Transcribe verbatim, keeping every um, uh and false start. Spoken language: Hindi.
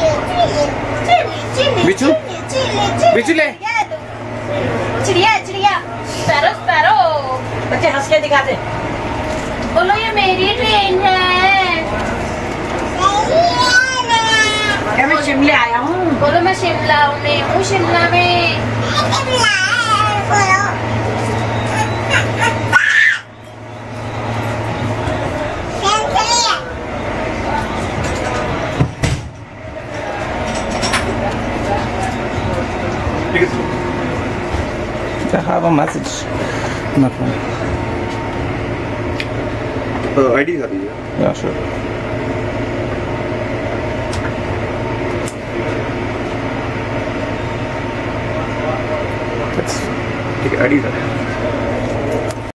बिच्छू बिच्छू ले चिड़िया चिड़िया स्पैरो स्पैरो। बच्चे हंस के दिखाते। बोलो ये मेरी ट्रेन है। क्या मैं शिमले आया हूँ। बोलो मैं शिमला में हूँ, शिमला में। I have a message. My phone. Uh, I D दिखा दीजिए। Yeah, sure. ठीक है, I D दिखा दीजिए।